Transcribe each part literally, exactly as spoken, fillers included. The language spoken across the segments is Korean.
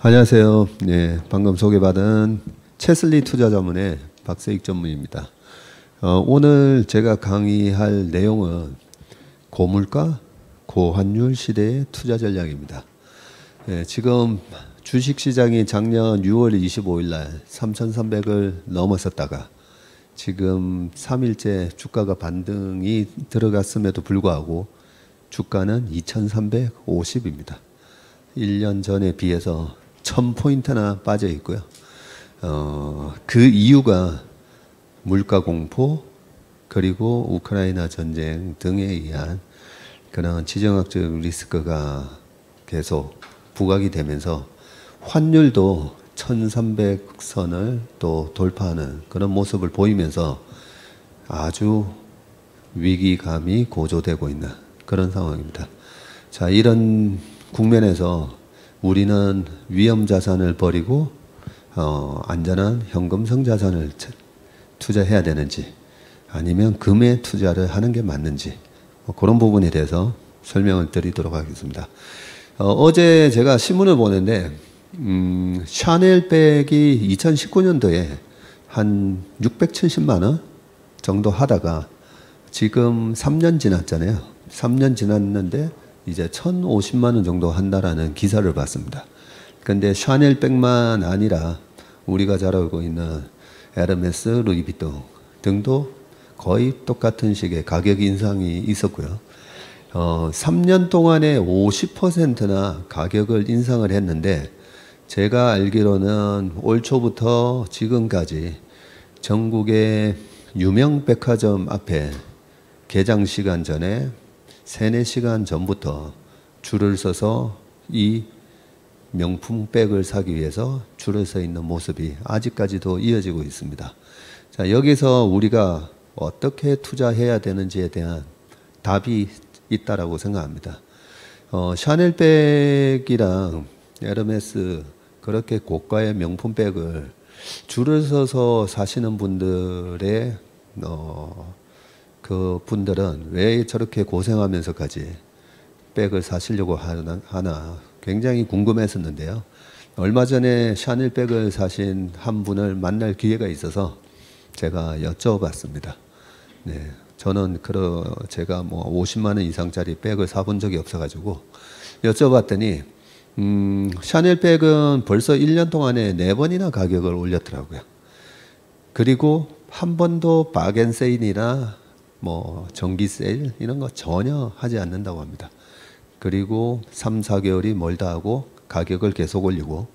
안녕하세요. 네, 방금 소개받은 체슬리 투자자문의 박세익 전문입니다. 어, 오늘 제가 강의할 내용은 고물가, 고환율 시대의 투자 전략입니다. 네, 지금 주식시장이 작년 유월 이십오일 날 삼천삼백을 넘었었다가 지금 삼 일째 주가가 반등이 들어갔음에도 불구하고 주가는 이천삼백오십입니다. 일 년 전에 비해서 천 포인트나 빠져 있고요. 어, 그 이유가 물가 공포 그리고 우크라이나 전쟁 등에 의한 그런 지정학적 리스크가 계속 부각이 되면서 환율도 천삼백 선을 또 돌파하는 그런 모습을 보이면서 아주 위기감이 고조되고 있는 그런 상황입니다. 자, 이런 국면에서 우리는 위험 자산을 버리고 어, 안전한 현금성 자산을 투자해야 되는지 아니면 금에 투자를 하는 게 맞는지 뭐 그런 부분에 대해서 설명을 드리도록 하겠습니다. 어, 어제 제가 신문을 보는데 음, 샤넬백이 이천십구 년도에 한 육백칠십만 원 정도 하다가 지금 삼 년 지났잖아요. 삼 년 지났는데 이제 천오십만 원 정도 한다라는 기사를 봤습니다. 근데 샤넬백만 아니라 우리가 잘 알고 있는 에르메스, 루이비통 등도 거의 똑같은 식의 가격 인상이 있었고요. 어, 삼 년 동안에 오십 퍼센트나 가격을 인상을 했는데 제가 알기로는 올 초부터 지금까지 전국의 유명 백화점 앞에 개장 시간 전에 세네 시간 전부터 줄을 서서 이 명품 백을 사기 위해서 줄을 서 있는 모습이 아직까지도 이어지고 있습니다. 자, 여기서 우리가 어떻게 투자해야 되는지에 대한 답이 있다라고 생각합니다. 어, 샤넬백이랑 에르메스 그렇게 고가의 명품 백을 줄을 서서 사시는 분들의 어, 그 분들은 왜 저렇게 고생하면서까지 백을 사시려고 하나, 하나 굉장히 궁금했었는데요. 얼마 전에 샤넬 백을 사신 한 분을 만날 기회가 있어서 제가 여쭤봤습니다. 네, 저는 그러 제가 뭐 오십만 원 이상짜리 백을 사본 적이 없어가지고 여쭤봤더니 음, 샤넬 백은 벌써 일 년 동안에 네 번이나 가격을 올렸더라고요. 그리고 한 번도 바겐세일이나 뭐 정기 세일 이런 거 전혀 하지 않는다고 합니다. 그리고 삼, 사 개월이 멀다 하고 가격을 계속 올리고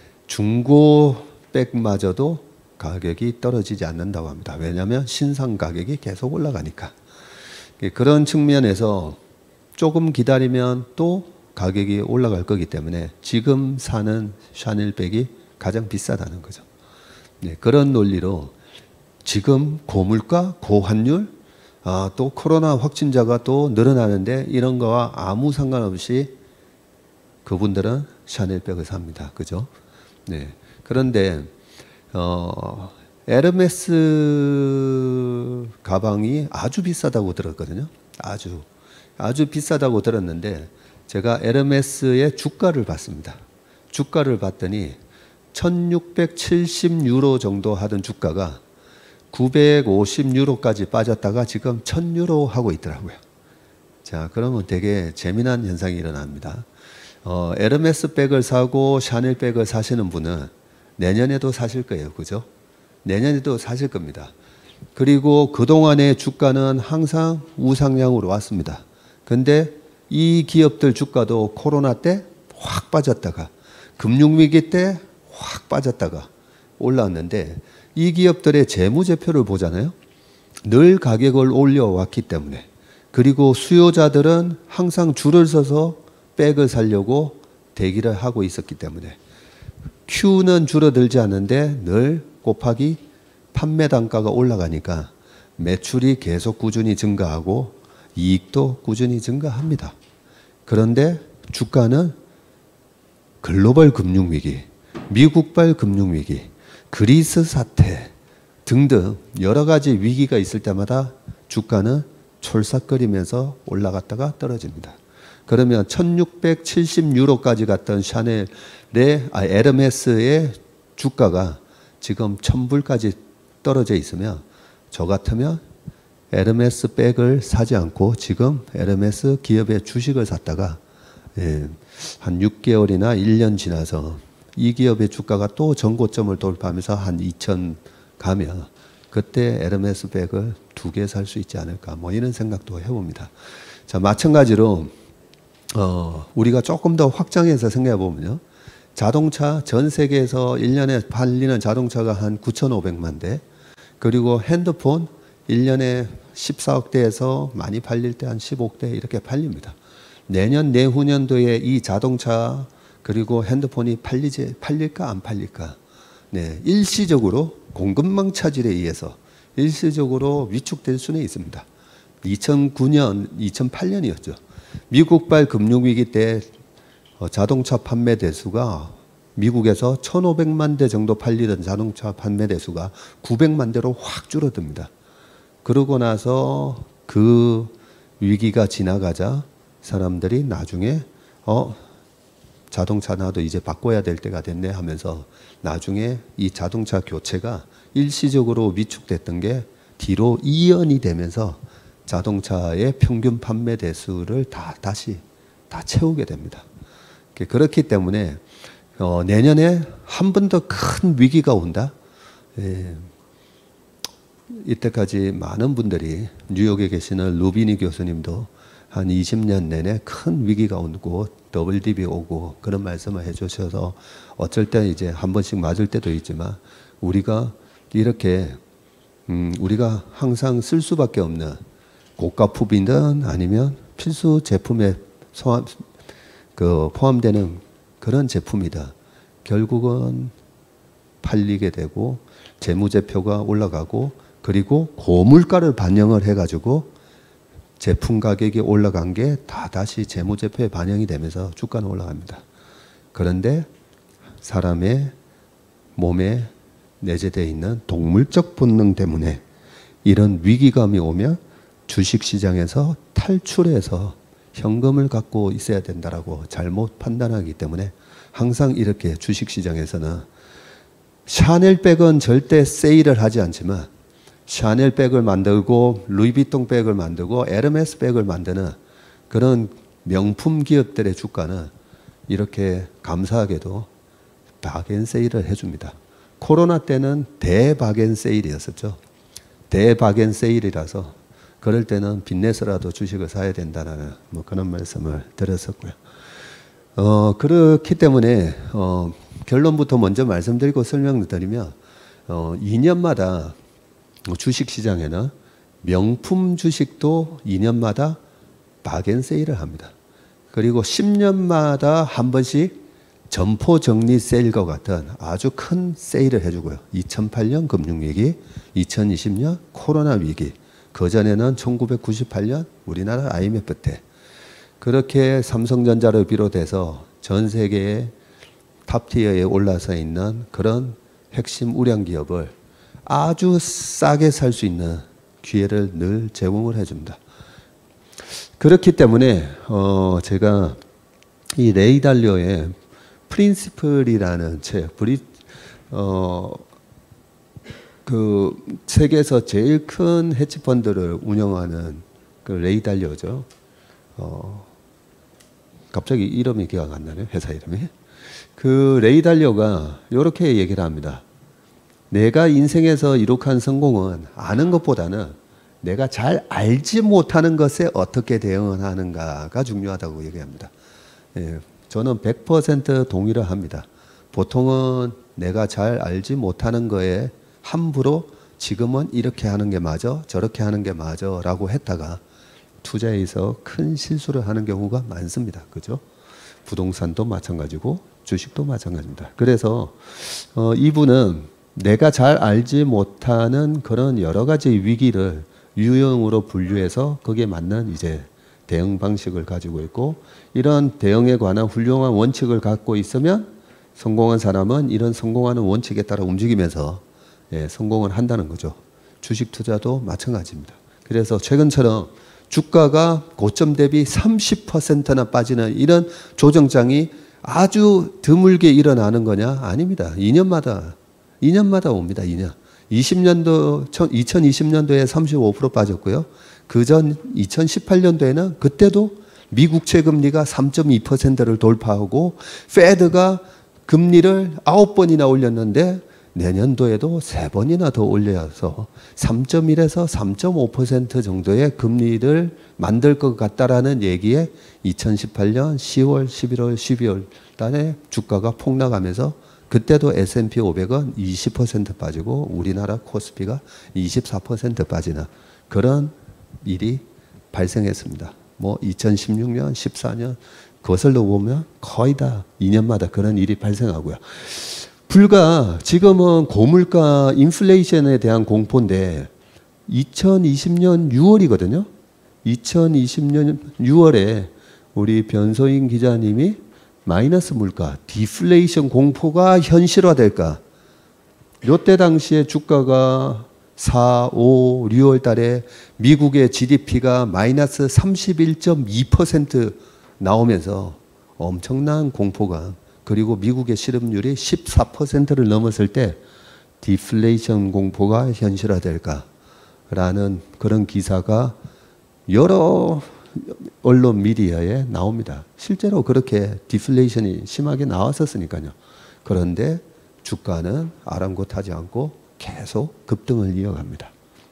중고 백마저도 가격이 떨어지지 않는다고 합니다. 왜냐하면 신상 가격이 계속 올라가니까. 그런 측면에서 조금 기다리면 또 가격이 올라갈 거기 때문에 지금 사는 샤넬백이 가장 비싸다는 거죠. 네, 그런 논리로 지금 고물가, 고환율 아, 또 코로나 확진자가 또 늘어나는데 이런 거와 아무 상관없이 그분들은 샤넬백을 삽니다. 그죠? 네. 그런데, 어, 에르메스 가방이 아주 비싸다고 들었거든요. 아주. 아주 비싸다고 들었는데 제가 에르메스의 주가를 봤습니다. 주가를 봤더니 천육백칠십 유로 정도 하던 주가가 구백오십 유로까지 빠졌다가 지금 천 유로 하고 있더라고요. 자, 그러면 되게 재미난 현상이 일어납니다. 어, 에르메스 백을 사고 샤넬 백을 사시는 분은 내년에도 사실 거예요. 그죠? 내년에도 사실 겁니다. 그리고 그동안의 주가는 항상 우상향으로 왔습니다. 근데 이 기업들 주가도 코로나 때 확 빠졌다가 금융위기 때 확 빠졌다가 올라왔는데 이 기업들의 재무제표를 보잖아요. 늘 가격을 올려왔기 때문에 그리고 수요자들은 항상 줄을 서서 백을 사려고 대기를 하고 있었기 때문에 Q는 줄어들지 않는데 늘 곱하기 판매 단가가 올라가니까 매출이 계속 꾸준히 증가하고 이익도 꾸준히 증가합니다. 그런데 주가는 글로벌 금융위기, 미국발 금융위기, 그리스 사태 등등 여러 가지 위기가 있을 때마다 주가는 촐싹거리면서 올라갔다가 떨어집니다. 그러면 천육백칠십 유로까지 갔던 샤넬의 아, 에르메스의 주가가 지금 천 불까지 떨어져 있으면 저 같으면 에르메스 백을 사지 않고 지금 에르메스 기업의 주식을 샀다가 예, 한 육 개월이나 일 년 지나서 이 기업의 주가가 또 전고점을 돌파하면서 한 이천 가면 그때 에르메스 백을 두 개 살 수 있지 않을까 뭐 이런 생각도 해봅니다. 자, 마찬가지로 어, 우리가 조금 더 확장해서 생각해 보면요. 자동차 전 세계에서 일 년에 팔리는 자동차가 한 구천오백만 대, 그리고 핸드폰 일 년에 십사억 대에서 많이 팔릴 때 한 십억 대 이렇게 팔립니다. 내년 내후년도에 이 자동차 그리고 핸드폰이 팔리지 팔릴까 안 팔릴까? 네, 일시적으로 공급망 차질에 의해서 일시적으로 위축될 수는 있습니다. 이천구 년, 이천팔 년이었죠. 미국발 금융위기 때 자동차 판매 대수가 미국에서 천오백만 대 정도 팔리던 자동차 판매 대수가 구백만 대로 확 줄어듭니다. 그러고 나서 그 위기가 지나가자 사람들이 나중에 어 자동차 나도 이제 바꿔야 될 때가 됐네 하면서 나중에 이 자동차 교체가 일시적으로 위축됐던 게 뒤로 이연이 되면서 자동차의 평균 판매 대수를 다 다시 다 채우게 됩니다. 그렇기 때문에 어, 내년에 한 번 더 큰 위기가 온다. 예. 이때까지 많은 분들이 뉴욕에 계시는 루비니 교수님도 한 이십 년 내내 큰 위기가 오고 더블 딥이 오고 그런 말씀을 해주셔서 어쩔 때 이제 한 번씩 맞을 때도 있지만 우리가 이렇게 음, 우리가 항상 쓸 수밖에 없는 고가 푸비든 아니면 필수 제품에 소환, 그 포함되는 그런 제품이다. 결국은 팔리게 되고 재무제표가 올라가고 그리고 고물가를 반영을 해가지고 제품 가격이 올라간 게 다 다시 재무제표에 반영이 되면서 주가는 올라갑니다. 그런데 사람의 몸에 내재되어 있는 동물적 본능 때문에 이런 위기감이 오면 주식시장에서 탈출해서 현금을 갖고 있어야 된다라고 잘못 판단하기 때문에 항상 이렇게 주식시장에서는 샤넬백은 절대 세일을 하지 않지만 샤넬백을 만들고 루이비통 백을 만들고 에르메스 백을 만드는 그런 명품 기업들의 주가는 이렇게 감사하게도 박앤세일을 해줍니다. 코로나 때는 대박앤세일이었었죠. 대박앤세일이라서 그럴 때는 빚내서라도 주식을 사야 된다는 뭐 그런 말씀을 드렸었고요. 어, 그렇기 때문에 어, 결론부터 먼저 말씀드리고 설명드리면 어, 이 년마다 주식시장에는 명품 주식도 이 년마다 박앤세일을 합니다. 그리고 십 년마다 한 번씩 점포정리 세일과 같은 아주 큰 세일을 해주고요. 이천팔 년 금융위기, 이천이십 년 코로나 위기, 그전에는 천구백구십팔 년 우리나라 아이엠에프 때 그렇게 삼성전자를 비롯해서 전 세계의 탑티어에 올라서 있는 그런 핵심 우량 기업을 아주 싸게 살 수 있는 기회를 늘 제공을 해줍니다. 그렇기 때문에 어 제가 이 레이 달리오의 프린시플이라는 책, 브리, 어, 그 세계에서 제일 큰 헤지펀드를 운영하는 그 레이 달리오죠. 어, 갑자기 이름이 기억 안 나네요. 회사 이름이. 그 레이 달리오가 이렇게 얘기를 합니다. 내가 인생에서 이룩한 성공은 아는 것보다는 내가 잘 알지 못하는 것에 어떻게 대응하는가가 중요하다고 얘기합니다. 예, 저는 백 퍼센트 동의를 합니다. 보통은 내가 잘 알지 못하는 거에 함부로 지금은 이렇게 하는 게 맞아, 저렇게 하는 게 맞아 라고 했다가 투자에서 큰 실수를 하는 경우가 많습니다. 그죠? 부동산도 마찬가지고 주식도 마찬가지입니다. 그래서 어, 이분은 내가 잘 알지 못하는 그런 여러 가지 위기를 유형으로 분류해서 거기에 맞는 이제 대응 방식을 가지고 있고 이런 대응에 관한 훌륭한 원칙을 갖고 있으면 성공한 사람은 이런 성공하는 원칙에 따라 움직이면서 예, 성공을 한다는 거죠. 주식 투자도 마찬가지입니다. 그래서 최근처럼 주가가 고점 대비 삼십 퍼센트나 빠지는 이런 조정장이 아주 드물게 일어나는 거냐? 아닙니다. 이 년마다, 이 년마다 옵니다. 이 년. 이십 년도, 이천이십 년도에 삼십오 퍼센트 빠졌고요. 그 전 이천십팔 년도에는 그때도 미국 채금리가 삼 점 이 퍼센트를 돌파하고 페드가 금리를 아홉 번이나 올렸는데 내년도에도 세 번이나 더 올려서 삼 점 일에서 삼 점 오 퍼센트 정도의 금리를 만들 것 같다라는 얘기에 이천십팔 년 시월, 십일월, 십이월 달에 주가가 폭락하면서 그때도 에스 앤 피 오백은 이십 퍼센트 빠지고 우리나라 코스피가 이십사 퍼센트 빠지는 그런 일이 발생했습니다. 뭐 이천십육 년, 십사 년 거슬러 보면 거의 다 이 년마다 그런 일이 발생하고요. 불과 지금은 고물가 인플레이션에 대한 공포인데 이천이십 년 유월이거든요. 이천이십 년 유월에 우리 변소인 기자님이 마이너스 물가, 디플레이션 공포가 현실화될까? 요때 당시에 주가가 사, 오, 유월 달에 미국의 지 디 피가 마이너스 삼십일 점 이 퍼센트 나오면서 엄청난 공포감, 그리고 미국의 실업률이 십사 퍼센트를 넘었을 때 디플레이션 공포가 현실화될까라는 그런 기사가 여러 언론 미디어에 나옵니다. 실제로 그렇게 디플레이션이 심하게 나왔었으니까요. 그런데 주가는 아랑곳하지 않고 계속 급등을 이어갑니다.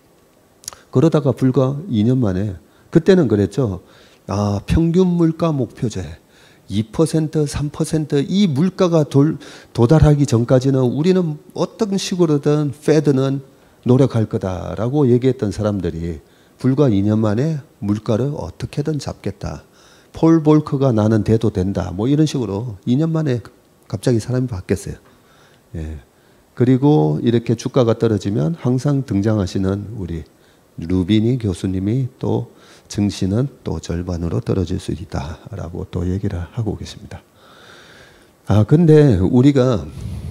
그러다가 불과 이 년 만에 그때는 그랬죠. 아, 평균 물가 목표제 이 퍼센트, 삼 퍼센트 이 물가가 돌, 도달하기 전까지는 우리는 어떤 식으로든 페드는 노력할 거다라고 얘기했던 사람들이 불과 이 년 만에 물가를 어떻게든 잡겠다. 폴 볼커가 나는 돼도 된다. 뭐 이런 식으로 이 년 만에 갑자기 사람이 바뀌었어요. 예. 그리고 이렇게 주가가 떨어지면 항상 등장하시는 우리 루비니 교수님이 또 증시는 또 절반으로 떨어질 수 있다라고 또 얘기를 하고 계십니다. 아, 근데 우리가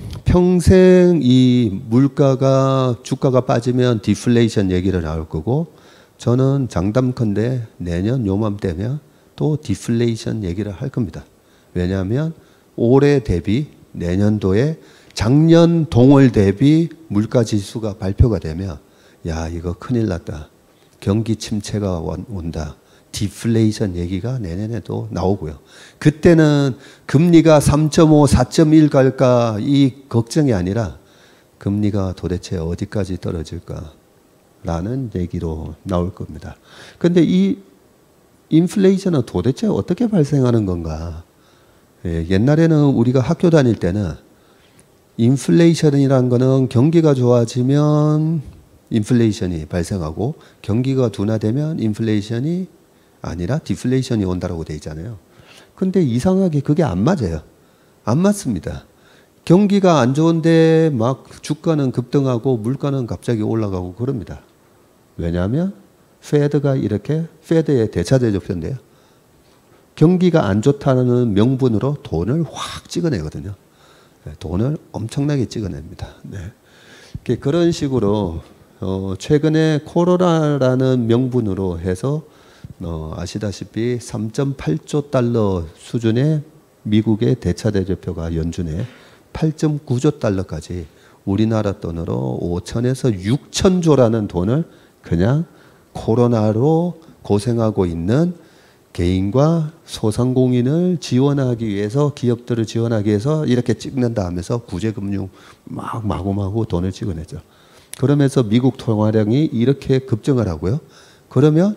평생 이 물가가 주가가 빠지면 디플레이션 얘기를 나올 거고 저는 장담컨대 내년 요맘때면 또 디플레이션 얘기를 할 겁니다. 왜냐하면 올해 대비 내년도에 작년 동월 대비 물가 지수가 발표가 되면 야, 이거 큰일 났다. 경기 침체가 온다. 디플레이션 얘기가 내년에도 나오고요. 그때는 금리가 삼 점 오, 사 점 일 갈까 이 걱정이 아니라 금리가 도대체 어디까지 떨어질까 라는 얘기로 나올 겁니다. 근데 이 인플레이션은 도대체 어떻게 발생하는 건가? 예, 옛날에는 우리가 학교 다닐 때는 인플레이션이라는 거는 경기가 좋아지면 인플레이션이 발생하고 경기가 둔화되면 인플레이션이 아니라 디플레이션이 온다고 돼 있잖아요. 근데 이상하게 그게 안 맞아요. 안 맞습니다. 경기가 안 좋은데 막 주가는 급등하고 물가는 갑자기 올라가고 그럽니다. 왜냐하면 페드가 이렇게 페드의 대차대조표인데요. 경기가 안 좋다는 명분으로 돈을 확 찍어내거든요. 돈을 엄청나게 찍어냅니다. 네. 그런 식으로 어, 최근에 코로나라는 명분으로 해서 어, 아시다시피 삼 점 팔 조 달러 수준의 미국의 대차대조표가 연준에 팔 점 구 조 달러까지 우리나라 돈으로 오천에서 육천조라는 돈을 그냥 코로나로 고생하고 있는 개인과 소상공인을 지원하기 위해서 기업들을 지원하기 위해서 이렇게 찍는다 하면서 구제금융 막 마구마구 돈을 찍어내죠. 그러면서 미국 통화량이 이렇게 급증을 하고요. 그러면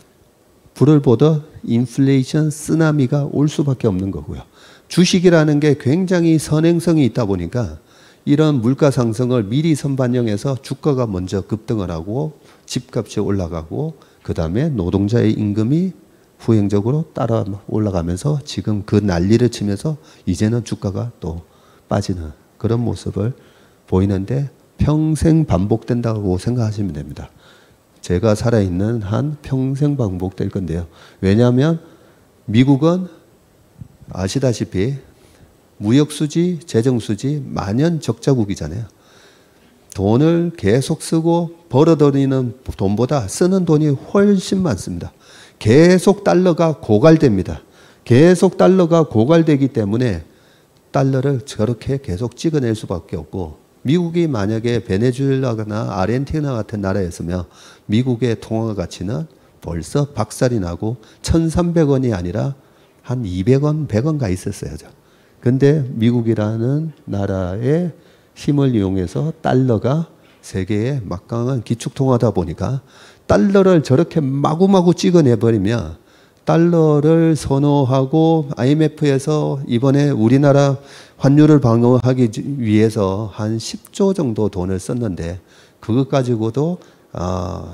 불을 보듯 인플레이션 쓰나미가 올 수밖에 없는 거고요. 주식이라는 게 굉장히 선행성이 있다 보니까 이런 물가 상승을 미리 선반영해서 주가가 먼저 급등을 하고 집값이 올라가고 그 다음에 노동자의 임금이 후행적으로 따라 올라가면서 지금 그 난리를 치면서 이제는 주가가 또 빠지는 그런 모습을 보이는데 평생 반복된다고 생각하시면 됩니다. 제가 살아있는 한 평생 반복될 건데요. 왜냐하면 미국은 아시다시피 무역수지, 재정수지 만연 적자국이잖아요. 돈을 계속 쓰고 벌어들이는 돈보다 쓰는 돈이 훨씬 많습니다. 계속 달러가 고갈됩니다. 계속 달러가 고갈되기 때문에 달러를 저렇게 계속 찍어낼 수밖에 없고, 미국이 만약에 베네수엘라나 아르헨티나 같은 나라였으면 미국의 통화 가치는 벌써 박살이 나고 천삼백 원이 아니라 한 이백 원, 백 원 가 있었어요. 근데 미국이라는 나라의 힘을 이용해서 달러가 세계의 막강한 기축통화다 보니까 달러를 저렇게 마구마구 찍어내버리면 달러를 선호하고 아이엠에프에서 이번에 우리나라 환율을 방어하기 위해서 한 십조 정도 돈을 썼는데, 그것 가지고도 아,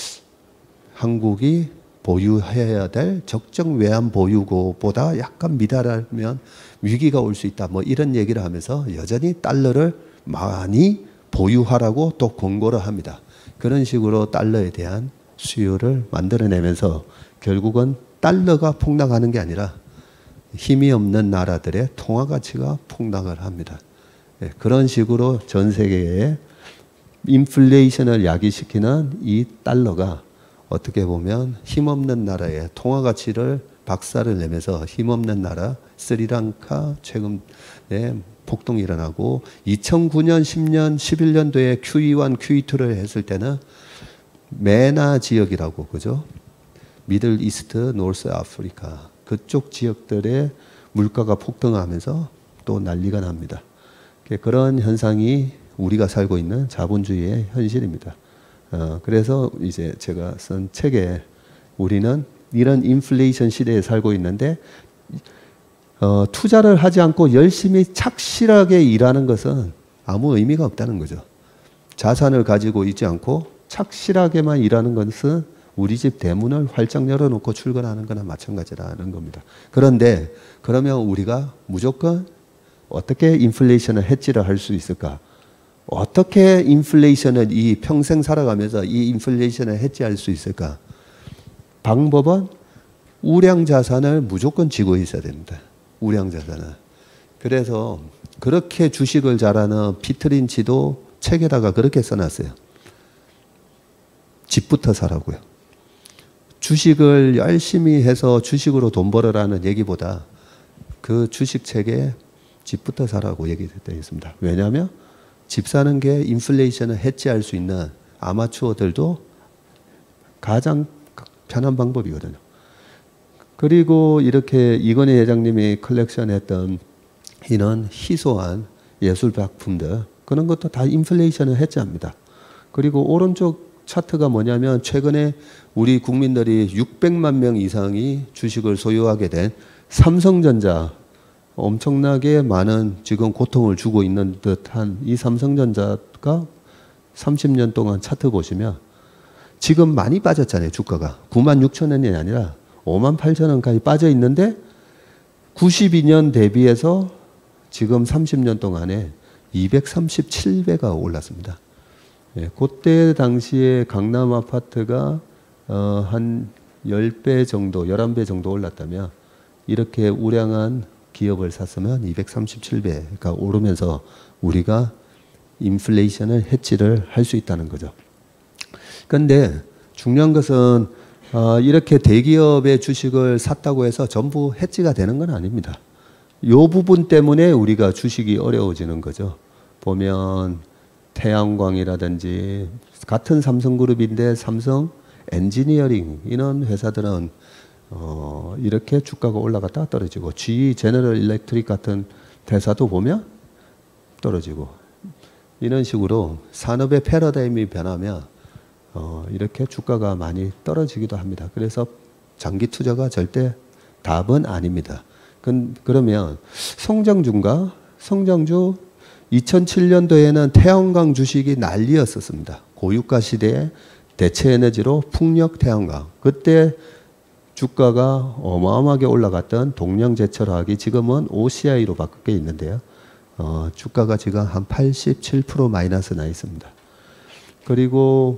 한국이 보유해야 될 적정 외환 보유고보다 약간 미달하면 위기가 올 수 있다, 뭐 이런 얘기를 하면서 여전히 달러를 많이 보유하라고 또 권고를 합니다. 그런 식으로 달러에 대한 수요를 만들어내면서 결국은 달러가 폭락하는 게 아니라 힘이 없는 나라들의 통화 가치가 폭락을 합니다. 네, 그런 식으로 전 세계에 인플레이션을 야기시키는 이 달러가 어떻게 보면 힘없는 나라의 통화 가치를 박살을 내면서 힘없는 나라 스리랑카 최근에 폭동이 일어나고, 이천구 년, 십 년, 십일 년도에 큐이 원, 큐이 투를 했을 때는 메나 지역이라고, 그죠? 미들 이스트, 노스 아프리카 그쪽 지역들의 물가가 폭등하면서 또 난리가 납니다. 그런 현상이 우리가 살고 있는 자본주의의 현실입니다. 어, 그래서 이제 제가 쓴 책에 우리는 이런 인플레이션 시대에 살고 있는데 어, 투자를 하지 않고 열심히 착실하게 일하는 것은 아무 의미가 없다는 거죠. 자산을 가지고 있지 않고 착실하게만 일하는 것은 우리 집 대문을 활짝 열어놓고 출근하는 거나 마찬가지라는 겁니다. 그런데 그러면 우리가 무조건 어떻게 인플레이션을 해지를 할 수 있을까? 어떻게 인플레이션을 이 평생 살아가면서 이 인플레이션을 해지할 수 있을까? 방법은 우량 자산을 무조건 쥐고 있어야 됩니다. 우량 자산을. 그래서 그렇게 주식을 잘하는 피터 린치도 책에다가 그렇게 써놨어요. 집부터 사라고요. 주식을 열심히 해서 주식으로 돈 벌어라는 얘기보다 그 주식책에 집부터 사라고 얘기되어 있습니다. 왜냐하면 집 사는 게 인플레이션을 해지할 수 있는 아마추어들도 가장 편한 방법이거든요. 그리고 이렇게 이건희 회장님이 컬렉션했던 이런 희소한 예술 작품들, 그런 것도 다 인플레이션을 해지합니다. 그리고 오른쪽 차트가 뭐냐면 최근에 우리 국민들이 육백만 명 이상이 주식을 소유하게 된 삼성전자, 엄청나게 많은 지금 고통을 주고 있는 듯한 이 삼성전자가 삼십 년 동안 차트 보시면 지금 많이 빠졌잖아요. 주가가 구만 육천 원이 아니라 오만 팔천 원까지 빠져 있는데 구십이 년 대비해서 지금 삼십 년 동안에 이백삼십칠 배가 올랐습니다. 예, 그때 당시에 강남 아파트가 어, 한 십 배 정도, 십일 배 정도 올랐다면 이렇게 우량한 기업을 샀으면 이백삼십칠 배가 오르면서 우리가 인플레이션을 해치를 할 수 있다는 거죠. 그런데 중요한 것은 어, 이렇게 대기업의 주식을 샀다고 해서 전부 해치가 되는 건 아닙니다. 이 부분 때문에 우리가 주식이 어려워지는 거죠. 보면 태양광이라든지 같은 삼성그룹인데 삼성 엔지니어링 이런 회사들은 어, 이렇게 주가가 올라갔다가 떨어지고 지이 제너럴 일렉트릭 같은 회사도 보면 떨어지고 이런 식으로 산업의 패러다임이 변하면 어, 이렇게 주가가 많이 떨어지기도 합니다. 그래서 장기 투자가 절대 답은 아닙니다. 그, 그러면 성장주인가? 성장주 이천칠 년도에는 태양광 주식이 난리였었습니다. 고유가 시대에 대체 에너지로 풍력 태양광. 그때 주가가 어마어마하게 올라갔던 동양제철화학이 지금은 오씨아이로 바뀌어 있는데요. 어, 주가가 지금 한 팔십칠 퍼센트 마이너스 나 있습니다. 그리고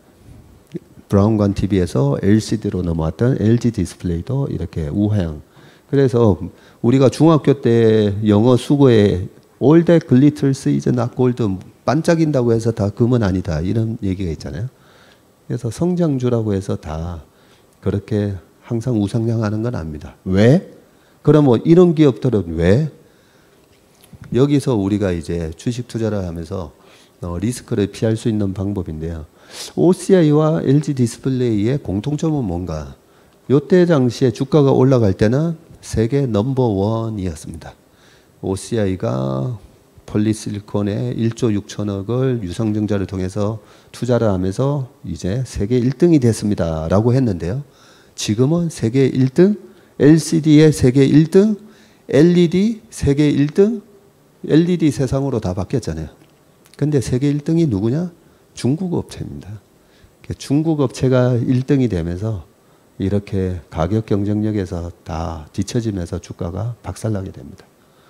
브라운관 티비에서 엘시디로 넘어왔던 엘지 디스플레이도 이렇게 우하향. 그래서 우리가 중학교 때 영어 수고에 All that glitters is not gold, 반짝인다고 해서 다 금은 아니다 이런 얘기가 있잖아요. 그래서 성장주라고 해서 다 그렇게 항상 우상향하는 건 아닙니다. 왜? 그러면 이런 기업들은 왜? 여기서 우리가 이제 주식 투자를 하면서 어, 리스크를 피할 수 있는 방법인데요. 오씨아이와 엘지 디스플레이의 공통점은 뭔가? 요때 당시에 주가가 올라갈 때는 세계 넘버원이었습니다. 오씨아이가 폴리실리콘에 일조 육천억을 유상증자를 통해서 투자를 하면서 이제 세계 일 등이 됐습니다. 라고 했는데요. 지금은 세계 일 등, 엘시디의 세계 일 등, 엘이디 세계 일 등, 엘이디 세상으로 다 바뀌었잖아요. 근데 세계 일 등이 누구냐? 중국 업체입니다. 중국 업체가 일 등이 되면서 이렇게 가격 경쟁력에서 다 뒤처지면서 주가가 박살나게 됩니다.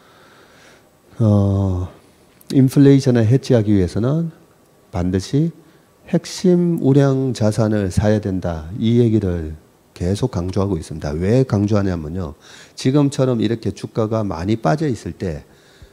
어, 인플레이션을 해치하기 위해서는 반드시 핵심 우량 자산을 사야 된다. 이 얘기를 계속 강조하고 있습니다. 왜 강조하냐면요. 지금처럼 이렇게 주가가 많이 빠져 있을 때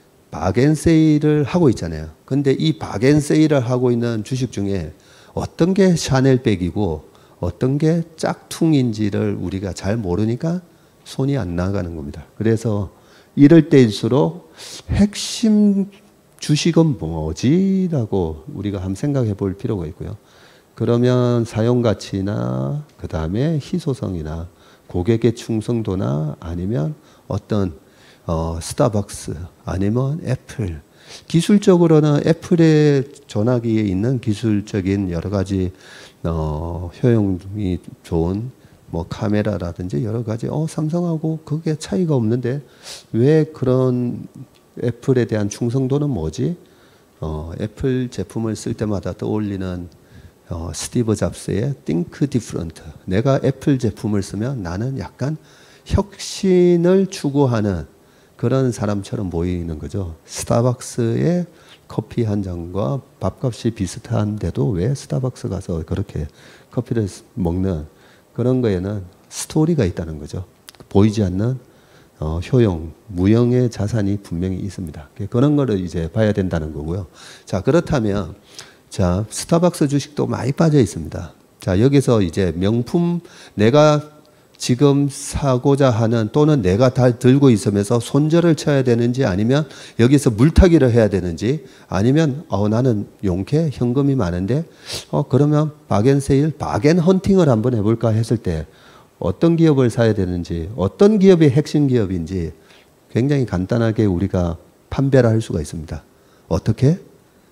박앤세일을 하고 있잖아요. 근데 이 박앤세일을 하고 있는 주식 중에 어떤 게 샤넬백이고 어떤 게 짝퉁인지를 우리가 잘 모르니까 손이 안 나가는 겁니다. 그래서 이럴 때일수록 핵심 주식은 뭐지? 라고 우리가 한번 생각해 볼 필요가 있고요. 그러면 사용가치나 그 다음에 희소성이나 고객의 충성도나 아니면 어떤 어, 스타벅스 아니면 애플, 기술적으로는 애플의 전화기에 있는 기술적인 여러 가지 어, 효용이 좋은 뭐 카메라라든지 여러 가지 어 삼성하고 그게 차이가 없는데 왜 그런 애플에 대한 충성도는 뭐지? 어, 애플 제품을 쓸 때마다 떠올리는 어, 스티브 잡스의 Think Different. 내가 애플 제품을 쓰면 나는 약간 혁신을 추구하는 그런 사람처럼 보이는 거죠. 스타벅스의 커피 한 잔과 밥값이 비슷한데도 왜 스타벅스 가서 그렇게 커피를 먹는 그런 거에는 스토리가 있다는 거죠. 보이지 않는 어, 효용, 무형의 자산이 분명히 있습니다. 그런 거를 이제 봐야 된다는 거고요. 자, 그렇다면 자, 스타벅스 주식도 많이 빠져 있습니다. 자, 여기서 이제 명품 내가 지금 사고자 하는 또는 내가 다 들고 있으면서 손절을 쳐야 되는지 아니면 여기서 물타기를 해야 되는지 아니면 어, 나는 용케 현금이 많은데 어, 그러면 박앤세일, 박앤헌팅을 한번 해볼까 했을 때 어떤 기업을 사야 되는지 어떤 기업이 핵심 기업인지 굉장히 간단하게 우리가 판별을 할 수가 있습니다. 어떻게?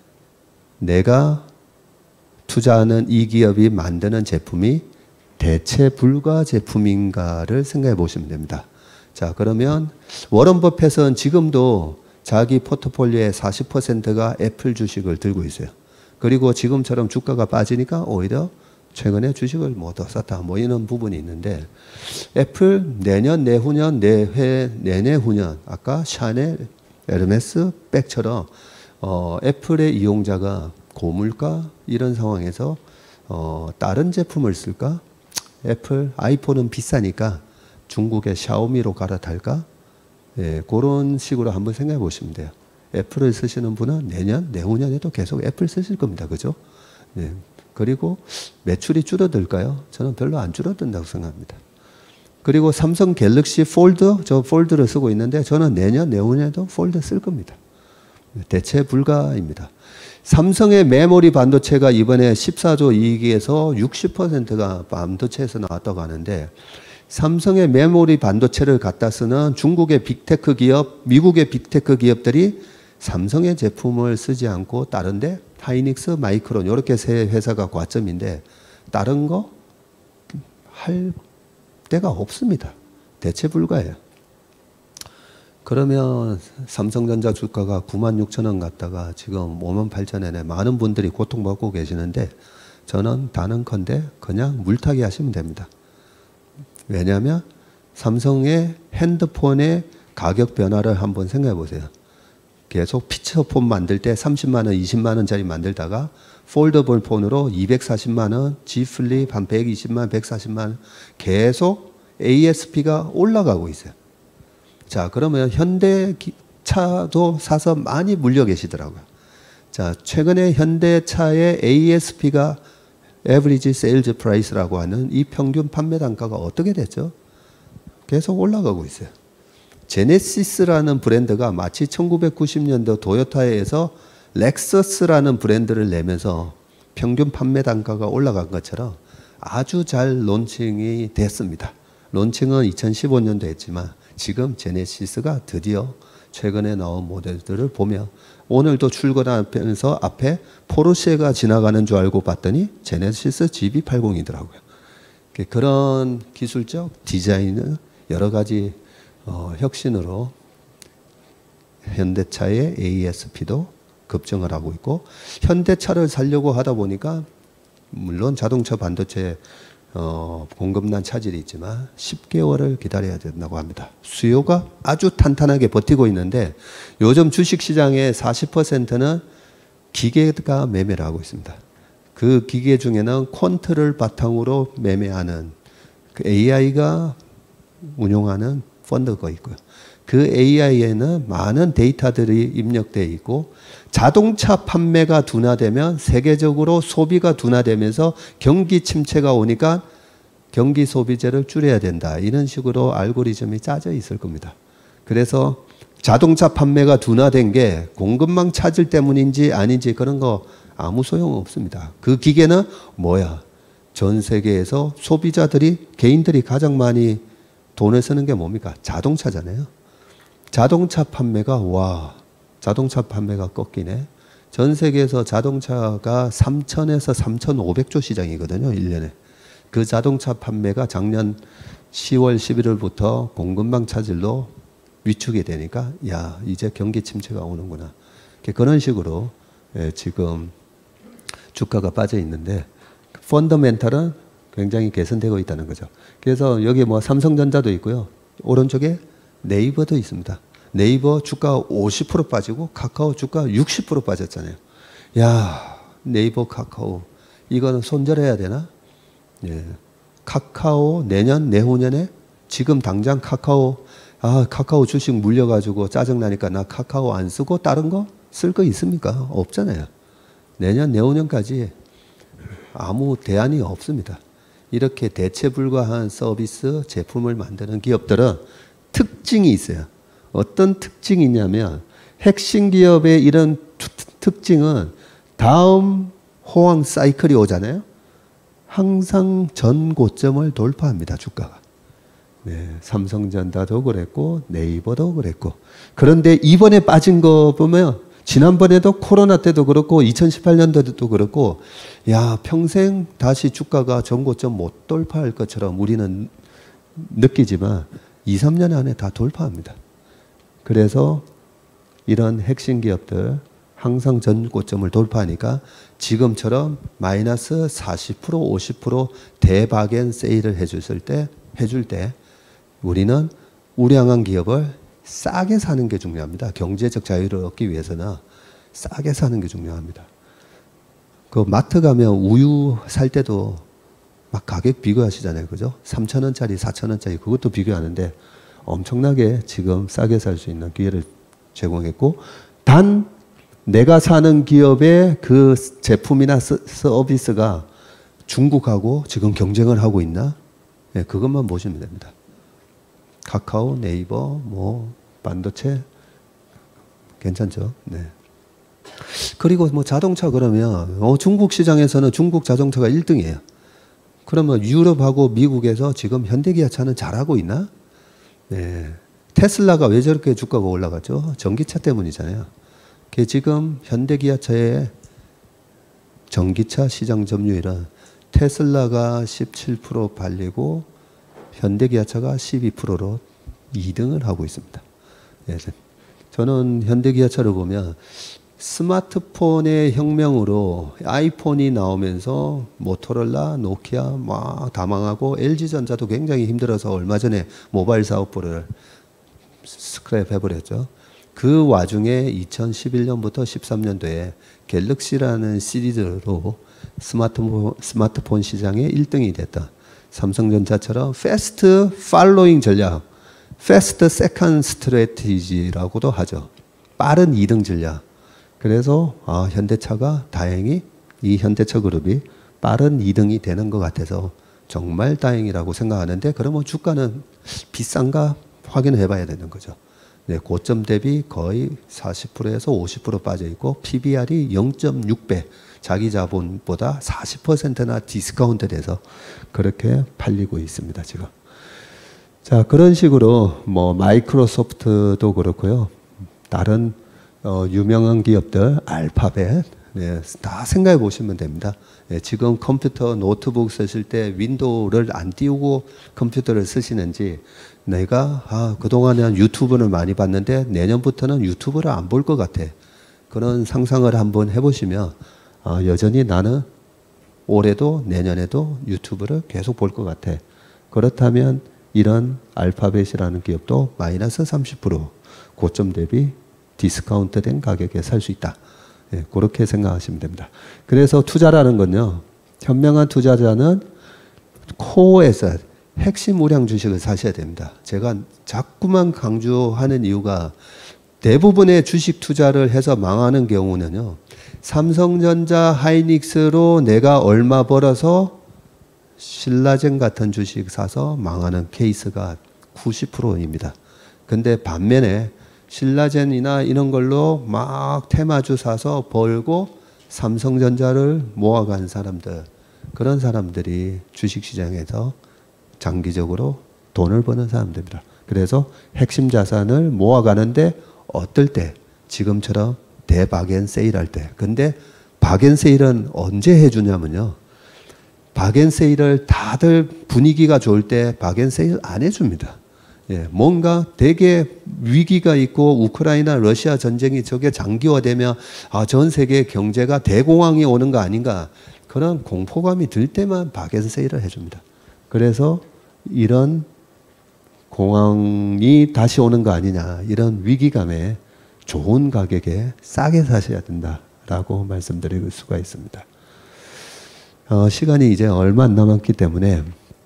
내가 투자하는 이 기업이 만드는 제품이 대체 불가 제품인가를 생각해 보시면 됩니다. 자, 그러면 워런 버핏은 지금도 자기 포트폴리오의 사십 퍼센트가 애플 주식을 들고 있어요. 그리고 지금처럼 주가가 빠지니까 오히려 최근에 주식을 뭐 더 샀다 뭐 이런 부분이 있는데 애플 내년 내후년 내회 내내후년 아까 샤넬 에르메스 백처럼 어, 애플의 이용자가 고물가 이런 상황에서 어, 다른 제품을 쓸까? 애플 아이폰은 비싸니까 중국의 샤오미로 갈아탈까? 예, 그런 식으로 한번 생각해 보시면 돼요. 애플을 쓰시는 분은 내년, 내후년에도 계속 애플 쓰실 겁니다. 그죠? 예, 그리고 매출이 줄어들까요? 저는 별로 안 줄어든다고 생각합니다. 그리고 삼성 갤럭시 폴드, 저 폴드를 쓰고 있는데 저는 내년, 내후년에도 폴드 쓸 겁니다. 대체 불가입니다. 삼성의 메모리 반도체가 이번에 십사조 이익에서 육십 퍼센트가 반도체에서 나왔다고 하는데 삼성의 메모리 반도체를 갖다 쓰는 중국의 빅테크 기업, 미국의 빅테크 기업들이 삼성의 제품을 쓰지 않고 다른데 하이닉스, 마이크론 이렇게 세 회사가 과점인데 다른 거 할 데가 없습니다. 대체 불가예요. 그러면 삼성전자 주가가 구만 육천 원 갔다가 지금 오만 팔천 원에 많은 분들이 고통받고 계시는데 저는 단언컨대 그냥 물타기 하시면 됩니다. 왜냐하면 삼성의 핸드폰의 가격 변화를 한번 생각해 보세요. 계속 피처폰 만들 때 삼십만 원, 이십만 원짜리 만들다가 폴더블 폰으로 이백사십만 원, G 플립 한 백이십만 원, 백사십만 원 계속 에이에스피가 올라가고 있어요. 자, 그러면 현대차도 사서 많이 물려 계시더라고요. 자, 최근에 현대차의 에이에스피가 Average Sales Price라고 하는 이 평균 판매 단가가 어떻게 됐죠? 계속 올라가고 있어요. 제네시스라는 브랜드가 마치 천구백구십 년도 도요타에서 렉서스라는 브랜드를 내면서 평균 판매 단가가 올라간 것처럼 아주 잘 론칭이 됐습니다. 론칭은 이천십오 년도 했지만 지금 제네시스가 드디어 최근에 나온 모델들을 보면 오늘도 출근하면서 앞에 포르쉐가 지나가는 줄 알고 봤더니 제네시스 지비 팔십이더라고요. 그런 기술적 디자인은 여러 가지 어, 혁신으로 현대차의 에이에스피도 급증을 하고 있고, 현대차를 살려고 하다 보니까 물론 자동차 반도체 어, 공급난 차질이 있지만 십 개월을 기다려야 된다고 합니다. 수요가 아주 탄탄하게 버티고 있는데 요즘 주식시장의 사십 퍼센트는 기계가 매매를 하고 있습니다. 그 기계 중에는 퀀트를 바탕으로 매매하는 그 에이아이가 운용하는 펀드가 있고요. 그 에이아이에는 많은 데이터들이 입력되어 있고, 자동차 판매가 둔화되면 세계적으로 소비가 둔화되면서 경기 침체가 오니까 경기 소비재를 줄여야 된다. 이런 식으로 알고리즘이 짜져 있을 겁니다. 그래서 자동차 판매가 둔화된 게 공급망 차질 때문인지 아닌지 그런 거 아무 소용 없습니다. 그 기계는 뭐야? 전 세계에서 소비자들이, 개인들이 가장 많이 돈을 쓰는 게 뭡니까? 자동차잖아요. 자동차 판매가, 와, 자동차 판매가 꺾이네. 전 세계에서 자동차가 삼천에서 삼천오백 조 시장이거든요, 일 년에. 그 자동차 판매가 작년 시월 십일월부터 공급망 차질로 위축이 되니까, 야, 이제 경기 침체가 오는구나. 그런 식으로 지금 주가가 빠져 있는데, 펀더멘탈은 굉장히 개선되고 있다는 거죠. 그래서 여기 뭐 삼성전자도 있고요. 오른쪽에 네이버도 있습니다. 네이버 주가 오십 퍼센트 빠지고 카카오 주가 육십 퍼센트 빠졌잖아요. 야, 네이버 카카오 이거는 손절해야 되나? 예. 카카오 내년 내후년에 지금 당장 카카오 아 카카오 주식 물려가지고 짜증나니까 나 카카오 안 쓰고 다른 거 쓸 거 있습니까? 없잖아요. 내년 내후년까지 아무 대안이 없습니다. 이렇게 대체 불가한 서비스 제품을 만드는 기업들은 특징이 있어요. 어떤 특징이 있냐면, 핵심 기업의 이런 특징은 다음 호황 사이클이 오잖아요. 항상 전 고점을 돌파합니다, 주가가. 네, 삼성전자도 그랬고 네이버도 그랬고. 그런데 이번에 빠진 거 보면 지난번에도 코로나 때도 그렇고 이천십팔 년도도 그렇고, 야, 평생 다시 주가가 전 고점 못 돌파할 것처럼 우리는 느끼지만 이, 삼 년 안에 다 돌파합니다. 그래서 이런 핵심 기업들 항상 전 고점을 돌파하니까 지금처럼 마이너스 사십 퍼센트, 오십 퍼센트 대박엔 세일을 해줄 때, 해줄 때 우리는 우량한 기업을 싸게 사는 게 중요합니다. 경제적 자유를 얻기 위해서는 싸게 사는 게 중요합니다. 그 마트 가면 우유 살 때도 막 가격 비교하시잖아요. 그죠? 삼천 원짜리, 사천 원짜리 그것도 비교하는데 엄청나게 지금 싸게 살 수 있는 기회를 제공했고, 단 내가 사는 기업의 그 제품이나 서, 서비스가 중국하고 지금 경쟁을 하고 있나? 네, 그것만 보시면 됩니다. 카카오, 네이버, 뭐 반도체 괜찮죠? 네. 그리고 뭐 자동차 그러면 어, 중국 시장에서는 중국 자동차가 일 등이에요. 그러면 유럽하고 미국에서 지금 현대기아차는 잘하고 있나? 네. 테슬라가 왜 저렇게 주가가 올라갔죠? 전기차 때문이잖아요. 그 지금 현대기아차의 전기차 시장 점유율은 테슬라가 십칠 퍼센트 발리고 현대기아차가 십이 퍼센트로 이 등을 하고 있습니다. 예, 저는 현대기아차를 보면 스마트폰의 혁명으로 아이폰이 나오면서 모토로라, 노키아 막 다 망하고 엘지전자도 굉장히 힘들어서 얼마 전에 모바일 사업부를 스크랩 해버렸죠. 그 와중에 이천십일 년부터 십삼 년도에 갤럭시라는 시리즈로 스마트폰, 스마트폰 시장의 일 등이 됐다. 삼성전자처럼 패스트 팔로잉 전략, 패스트 세컨 스트래티지라고도 하죠. 빠른 이 등 전략. 그래서 아, 현대차가 다행히 이 현대차 그룹이 빠른 이등이 되는 것 같아서 정말 다행이라고 생각하는데, 그러면 주가는 비싼가 확인해 봐야 되는 거죠. 네, 고점 대비 거의 사십 퍼센트에서 오십 퍼센트 빠져 있고 피비알이 영 점 육 배, 자기 자본보다 사십 퍼센트나 디스카운트 돼서 그렇게 팔리고 있습니다, 지금. 자, 그런 식으로 뭐 마이크로소프트도 그렇고요. 다른 어, 유명한 기업들, 알파벳, 네, 다 생각해 보시면 됩니다. 네, 지금 컴퓨터 노트북 쓰실 때 윈도우를 안 띄우고 컴퓨터를 쓰시는지, 내가 아, 그동안은 유튜브를 많이 봤는데 내년부터는 유튜브를 안 볼 것 같아. 그런 상상을 한번 해보시면 아, 여전히 나는 올해도 내년에도 유튜브를 계속 볼 것 같아. 그렇다면 이런 알파벳이라는 기업도 마이너스 삼십 퍼센트 고점 대비 디스카운트 된 가격에 살 수 있다. 예, 그렇게 생각하시면 됩니다. 그래서 투자라는 건요, 현명한 투자자는 코어에서 핵심 우량 주식을 사셔야 됩니다. 제가 자꾸만 강조하는 이유가, 대부분의 주식 투자를 해서 망하는 경우는요, 삼성전자, 하이닉스로 내가 얼마 벌어서 신라젠 같은 주식 사서 망하는 케이스가 구십 퍼센트입니다. 근데 반면에 신라젠이나 이런 걸로 막 테마주 사서 벌고 삼성전자를 모아간 사람들, 그런 사람들이 주식시장에서 장기적으로 돈을 버는 사람들입니다. 그래서 핵심 자산을 모아가는데 어떨 때? 지금처럼 대박앤세일할 때. 근데 박앤세일은 언제 해주냐면요, 박앤세일을 다들 분위기가 좋을 때 박앤세일 안 해줍니다. 예, 뭔가 되게 위기가 있고 우크라이나 러시아 전쟁이 저게 장기화되면 아, 전 세계 경제가 대공황이 오는 거 아닌가, 그런 공포감이 들 때만 박앤세일을 해줍니다. 그래서 이런 공황이 다시 오는 거 아니냐, 이런 위기감에 좋은 가격에 싸게 사셔야 된다라고 말씀드릴 수가 있습니다. 어, 시간이 이제 얼마 안 남았기 때문에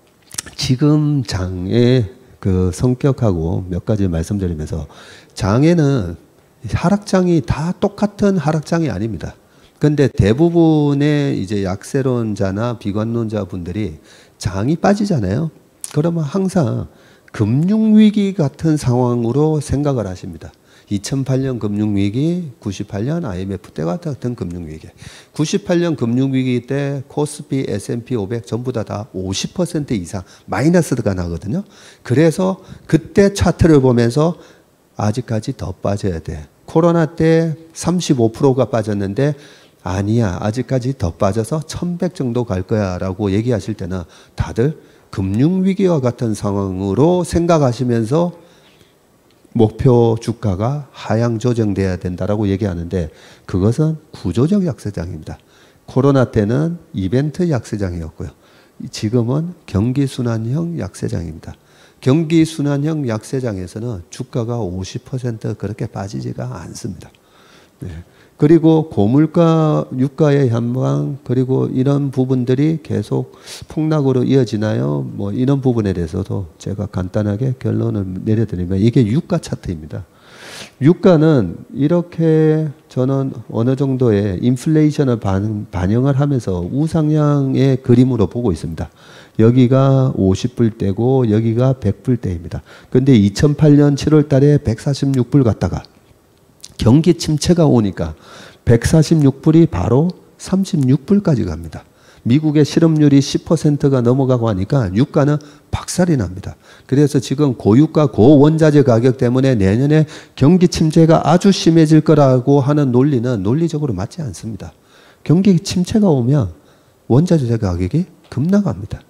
지금 장의 그 성격하고 몇 가지 말씀드리면서, 장에는 하락장이 다 똑같은 하락장이 아닙니다. 근데 대부분의 이제 약세론자나 비관론자 분들이 장이 빠지잖아요. 그러면 항상 금융위기 같은 상황으로 생각을 하십니다. 이천팔 년 금융위기, 구십팔 년 아이엠에프 때 같은 금융위기. 구십팔 년 금융위기 때 코스피, 에스 앤 피 오백 전부 다 다 오십 퍼센트 이상 마이너스가 나거든요. 그래서 그때 차트를 보면서 아직까지 더 빠져야 돼. 코로나 때 삼십오 퍼센트가 빠졌는데 아니야, 아직까지 더 빠져서 천백 정도 갈 거야 라고 얘기하실 때는 다들 금융위기와 같은 상황으로 생각하시면서 목표 주가가 하향 조정돼야 된다라고 얘기하는데, 그것은 구조적 약세장입니다. 코로나 때는 이벤트 약세장이었고요. 지금은 경기순환형 약세장입니다. 경기순환형 약세장에서는 주가가 오십 퍼센트 그렇게 빠지지가 않습니다. 네. 그리고 고물가, 유가의 향방, 그리고 이런 부분들이 계속 폭락으로 이어지나요? 뭐 이런 부분에 대해서도 제가 간단하게 결론을 내려드리면, 이게 유가 차트입니다. 유가는 이렇게 저는 어느 정도의 인플레이션을 반, 반영을 하면서 우상향의 그림으로 보고 있습니다. 여기가 오십 불대고 여기가 백 불대입니다. 근데 이천팔 년 칠월 달에 백사십육 불 갔다가 경기 침체가 오니까 백사십육 불이 바로 삼십육 불까지 갑니다. 미국의 실업률이 십 퍼센트가 넘어가고 하니까 유가는 박살이 납니다. 그래서 지금 고유가 고원자재 가격 때문에 내년에 경기 침체가 아주 심해질 거라고 하는 논리는 논리적으로 맞지 않습니다. 경기 침체가 오면 원자재 가격이 급락합니다.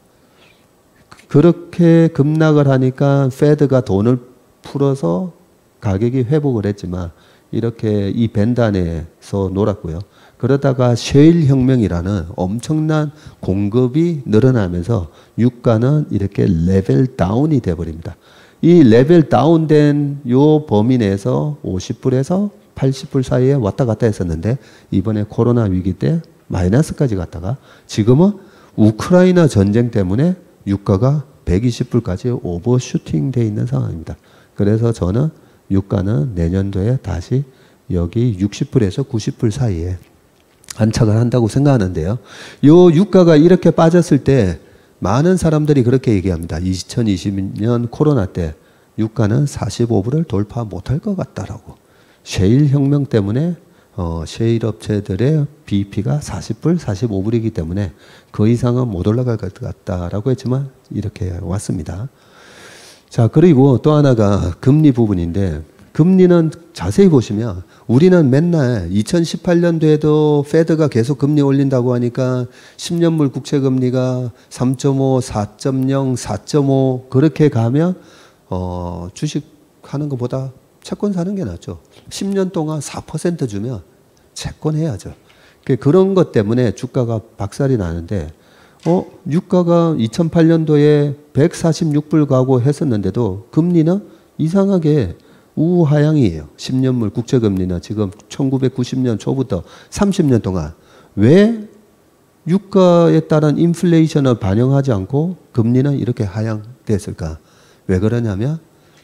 그렇게 급락을 하니까 페드가 돈을 풀어서 가격이 회복을 했지만 이렇게 이 밴드 안에서 놀았고요. 그러다가 셰일 혁명이라는 엄청난 공급이 늘어나면서 유가는 이렇게 레벨 다운이 돼버립니다. 이 레벨 다운된 요 범위 내에서 오십 불에서 팔십 불 사이에 왔다 갔다 했었는데, 이번에 코로나 위기 때 마이너스까지 갔다가 지금은 우크라이나 전쟁 때문에 유가가 백이십 불까지 오버슈팅 돼 있는 상황입니다. 그래서 저는 유가는 내년도에 다시 여기 육십 불에서 구십 불 사이에 안착을 한다고 생각하는데요. 요 유가가 이렇게 빠졌을 때 많은 사람들이 그렇게 얘기합니다. 이천이십 년 코로나 때 유가는 사십오 불을 돌파 못할 것 같다라고. 셰일 혁명 때문에 어, 셰일 업체들의 비이피가 사십 불, 사십오 불이기 때문에 그 이상은 못 올라갈 것 같다라고 했지만 이렇게 왔습니다. 자, 그리고 또 하나가 금리 부분인데, 금리는 자세히 보시면 우리는 맨날 이천십팔 년도에도 페드가 계속 금리 올린다고 하니까 십 년물 국채 금리가 삼 점 오, 사 점 영, 사 점 오 그렇게 가면 어, 주식 하는 것보다 채권 사는 게 낫죠. 십 년 동안 사 퍼센트 주면 채권 해야죠. 그런 것 때문에 주가가 박살이 나는데, 어, 유가가 이천팔 년도에 백사십육 불 가고 했었는데도 금리는 이상하게 우하향이에요. 십 년물 국채 금리는 지금 천구백구십 년 초부터 삼십 년 동안 왜 유가에 따른 인플레이션을 반영하지 않고 금리는 이렇게 하향됐을까? 왜 그러냐면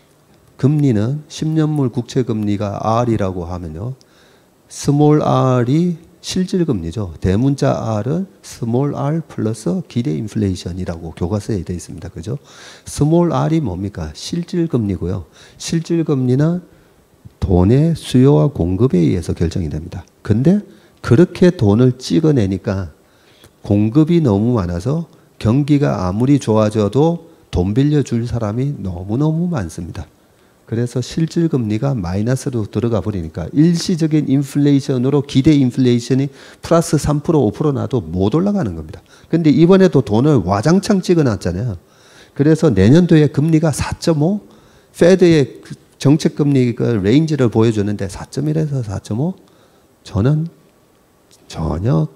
금리는 십 년물 국채 금리가 R이라고 하면요, 스몰 r이 실질금리죠. 대문자 R은 스몰 r 플러스 기대 인플레이션이라고 교과서에 되어 있습니다. 그죠? 스몰 r이 뭡니까? 실질금리고요. 실질금리는 돈의 수요와 공급에 의해서 결정이 됩니다. 근데 그렇게 돈을 찍어내니까 공급이 너무 많아서 경기가 아무리 좋아져도 돈 빌려줄 사람이 너무너무 많습니다. 그래서 실질금리가 마이너스로 들어가 버리니까 일시적인 인플레이션으로 기대 인플레이션이 플러스 삼 퍼센트 오 퍼센트 나도 못 올라가는 겁니다. 근데 이번에도 돈을 와장창 찍어놨잖아요. 그래서 내년도에 금리가 사 점 오, 페드의 정책금리가 레인지를 보여주는데 사 점 일에서 사 점 오, 저는 전혀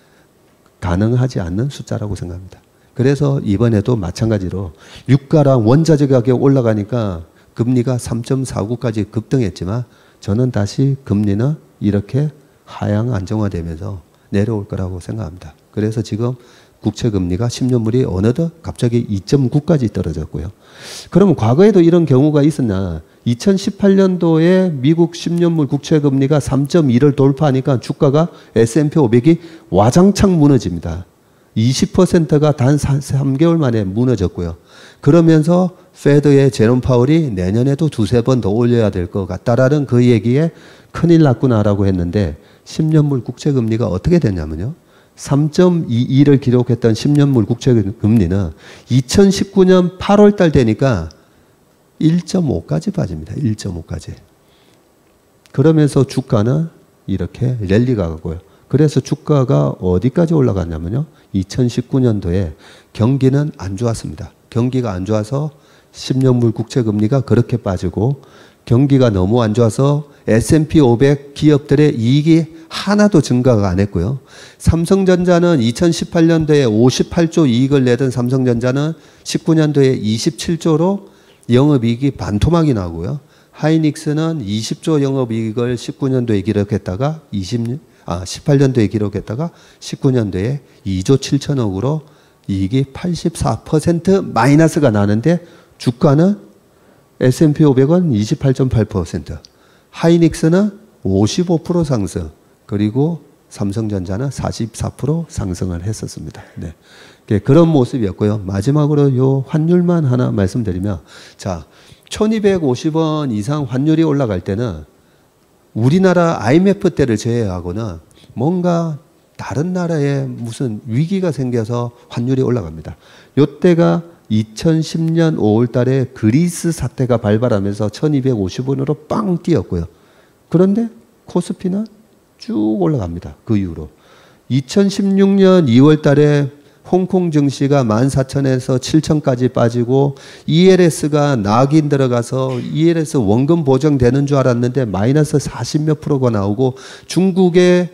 가능하지 않는 숫자라고 생각합니다. 그래서 이번에도 마찬가지로 유가랑 원자재 가격 올라가니까 금리가 삼 점 사구까지 급등했지만 저는 다시 금리는 이렇게 하향 안정화되면서 내려올 거라고 생각합니다. 그래서 지금 국채 금리가 십 년물이 어느덧 갑자기 이 점 구까지 떨어졌고요. 그러면 과거에도 이런 경우가 있었나? 이천십팔 년도에 미국 십 년물 국채 금리가 삼 점 이를 돌파하니까 주가가 에스 앤 피 오백이 와장창 무너집니다. 이십 퍼센트가 단 삼 개월 만에 무너졌고요. 그러면서 페드의 제롬 파월이 내년에도 두세 번 더 올려야 될 것 같다라는 그 얘기에 큰일 났구나라고 했는데 십 년물 국채 금리가 어떻게 됐냐면요. 삼 점 이이를 기록했던 십 년물 국채 금리는 이천십구 년 팔월 달 되니까 일 점 오까지 빠집니다. 일 점 오까지. 그러면서 주가는 이렇게 랠리가 가고요. 그래서 주가가 어디까지 올라갔냐면요. 이천십구 년도에 경기는 안 좋았습니다. 경기가 안 좋아서 십 년물 국채 금리가 그렇게 빠지고 경기가 너무 안 좋아서 에스 앤 피 오백 기업들의 이익이 하나도 증가가 안 했고요. 삼성전자는 이천십팔 년도에 오십팔 조 이익을 내던 삼성전자는 십구 년도에 이십칠 조로 영업이익이 반토막이 나고요. 하이닉스는 이십 조 영업이익을 십구 년도에 기록했다가 이십, 아, 십팔 년도에 기록했다가 십구 년도에 이 조 칠천억으로 이익이 팔십사 퍼센트 마이너스가 나는데 주가는 에스 앤 피 오백은 이십팔 점 팔 퍼센트, 하이닉스는 오십오 퍼센트 상승, 그리고 삼성전자는 사십사 퍼센트 상승을 했었습니다. 네. 그런 모습이었고요. 마지막으로 요 환율만 하나 말씀드리면, 자, 천이백오십 원 이상 환율이 올라갈 때는 우리나라 아이 엠 에프 때를 제외하고는 뭔가 다른 나라에 무슨 위기가 생겨서 환율이 올라갑니다. 요때가 이천십 년 오월 달에 그리스 사태가 발발하면서 천이백오십 원으로 빵 뛰었고요. 그런데 코스피는 쭉 올라갑니다. 그 이후로. 이천십육 년 이월 달에 홍콩 증시가 만 사천에서 칠천까지 빠지고 이 엘 에스가 낙인 들어가서 이 엘 에스 원금 보정되는 줄 알았는데 마이너스 사십 몇 프로가 나오고 중국의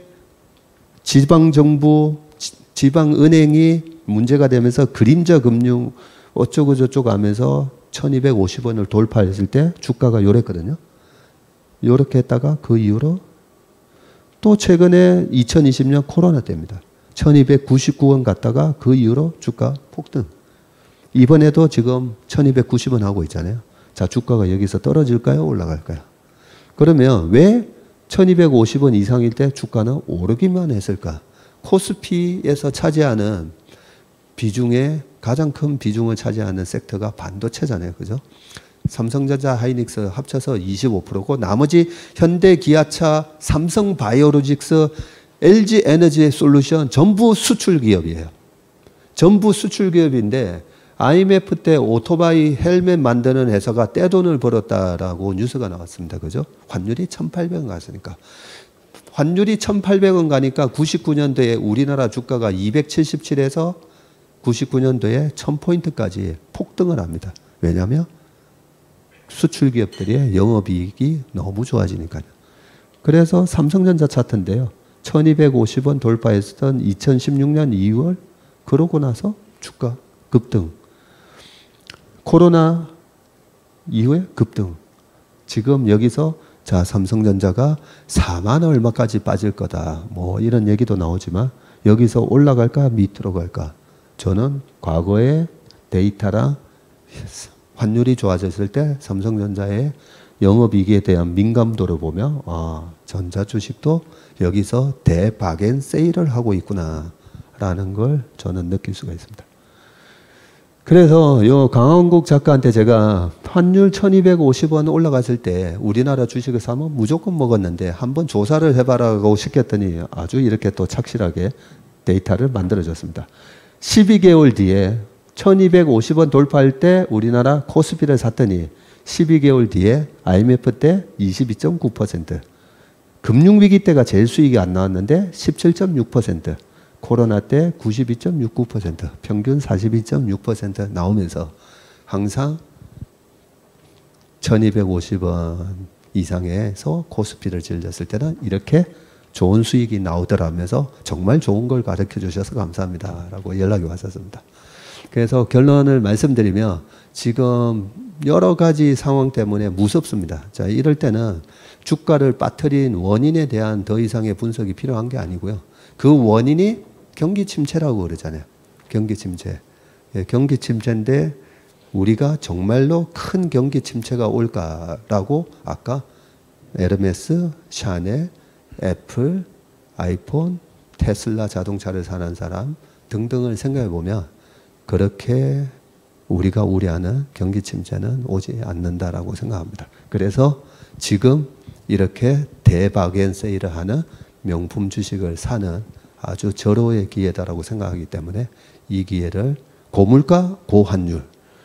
지방정부, 지방은행이 문제가 되면서 그림자 금융 어쩌고 저쩌고 하면서 천이백오십 원을 돌파했을 때 주가가 요랬거든요. 요렇게 했다가 그 이후로 또 최근에 이천이십 년 코로나 때입니다. 천이백구십구 원 갔다가 그 이후로 주가 폭등. 이번에도 지금 천이백구십 원 하고 있잖아요. 자, 주가가 여기서 떨어질까요? 올라갈까요? 그러면 왜 천이백오십 원 이상일 때 주가는 오르기만 했을까? 코스피에서 차지하는 비중에 가장 큰 비중을 차지하는 섹터가 반도체잖아요. 그죠? 삼성전자, 하이닉스 합쳐서 이십오 퍼센트고 나머지 현대, 기아차, 삼성 바이오로직스, 엘지 에너지 솔루션 전부 수출 기업이에요. 전부 수출 기업인데 아이엠에프 때 오토바이 헬멧 만드는 회사가 떼돈을 벌었다라고 뉴스가 나왔습니다. 그죠? 환율이 천팔백 원 갔으니까. 환율이 천팔백 원 가니까 구십구 년도에 우리나라 주가가 이백칠십칠에서 구십구 년도에 천 포인트까지 폭등을 합니다. 왜냐하면 수출 기업들의 영업이익이 너무 좋아지니까요. 그래서 삼성전자 차트인데요. 천이백오십 원 돌파했던 이천십육 년 이월 그러고 나서 주가 급등. 코로나 이후에 급등. 지금 여기서 자 삼성전자가 사만 얼마까지 빠질 거다. 뭐 이런 얘기도 나오지만 여기서 올라갈까 밑으로 갈까. 저는 과거의 데이터랑 환율이 좋아졌을 때 삼성전자의 영업이익에 대한 민감도를 보면 아, 전자주식도 여기서 대박앤세일을 하고 있구나 라는 걸 저는 느낄 수가 있습니다. 그래서 요 강원국 작가한테 제가 환율 천이백오십 원 올라갔을 때 우리나라 주식을 사면 무조건 먹었는데 한번 조사를 해봐라고 시켰더니 아주 이렇게 또 착실하게 데이터를 만들어줬습니다. 십이 개월 뒤에 천이백오십 원 돌파할 때 우리나라 코스피를 샀더니 십이 개월 뒤에 아이엠에프 때 이십이 점 구 퍼센트, 금융위기 때가 제일 수익이 안 나왔는데 십칠 점 육 퍼센트, 코로나 때 구십이 점 육구 퍼센트, 평균 사십이 점 육 퍼센트 나오면서 항상 천이백오십 원 이상에서 코스피를 즐겼을 때는 이렇게 좋은 수익이 나오더라면서 정말 좋은 걸 가르쳐 주셔서 감사합니다 라고 연락이 왔었습니다. 그래서 결론을 말씀드리면 지금 여러 가지 상황 때문에 무섭습니다. 자, 이럴 때는 주가를 빠뜨린 원인에 대한 더 이상의 분석이 필요한 게 아니고요. 그 원인이 경기 침체라고 그러잖아요. 경기 침체. 예, 경기 침체인데 우리가 정말로 큰 경기 침체가 올까라고 아까 에르메스, 샤넬, 애플, 아이폰, 테슬라 자동차를 사는 사람 등등을 생각해 보면 그렇게 우리가 우려하는 경기 침체는 오지 않는다라고 생각합니다. 그래서 지금 이렇게 대박앤세일을 하는 명품 주식을 사는 아주 절호의 기회다라고 생각하기 때문에 이 기회를 고물가, 고환율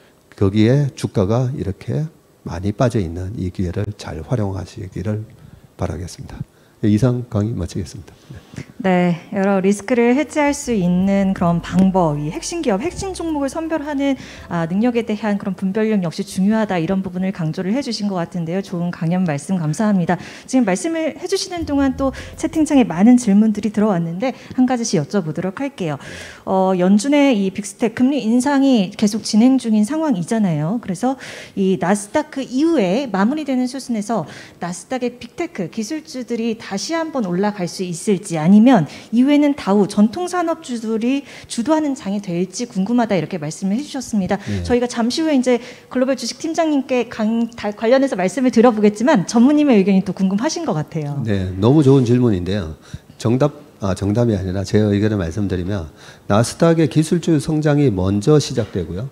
거기에 주가가 이렇게 많이 빠져 있는 이 기회를 잘 활용하시기를 바라겠습니다. 이상 강의 마치겠습니다. 네. 네, 여러 리스크를 해지할 수 있는 그런 방법, 이 핵심 기업, 핵심 종목을 선별하는 아, 능력에 대한 그런 분별력 역시 중요하다 이런 부분을 강조를 해주신 것 같은데요. 좋은 강연 말씀 감사합니다. 지금 말씀을 해주시는 동안 또 채팅창에 많은 질문들이 들어왔는데 한 가지씩 여쭤보도록 할게요. 어, 연준의 이 빅스텝 금리 인상이 계속 진행 중인 상황이잖아요. 그래서 이 나스다크 이후에 마무리되는 수순에서 나스닥의 빅테크 기술주들이 다시 한번 올라갈 수 있을지 아니면 이후에는 다우 전통산업주들이 주도하는 장이 될지 궁금하다 이렇게 말씀을 해주셨습니다. 네. 저희가 잠시 후에 이제 글로벌 주식 팀장님께 강, 다, 관련해서 말씀을 드려보겠지만 전무님의 의견이 또 궁금하신 것 같아요. 네, 너무 좋은 질문인데요. 정답 아, 정답이 아니라 제 의견을 말씀드리면 나스닥의 기술주 성장이 먼저 시작되고요.